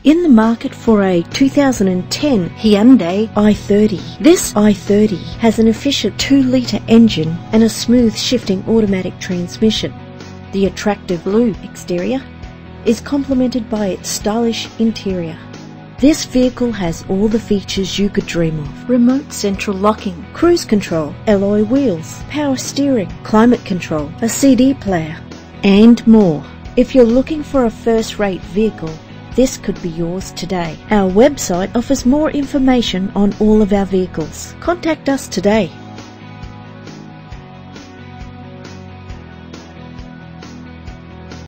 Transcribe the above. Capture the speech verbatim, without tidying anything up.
In the market for a two thousand ten Hyundai i thirty. This i thirty has an efficient two litre engine and a smooth shifting automatic transmission. The attractive blue exterior is complemented by its stylish interior. This vehicle has all the features you could dream of: remote central locking, cruise control, alloy wheels, power steering, climate control, a C D player, and more. If you're looking for a first-rate vehicle, this could be yours today. Our website offers more information on all of our vehicles. Contact us today.